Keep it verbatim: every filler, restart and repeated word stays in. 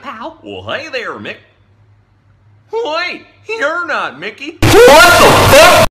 pal. Well, hey there, Mick. Wait, you're not Mickey. What the fuck?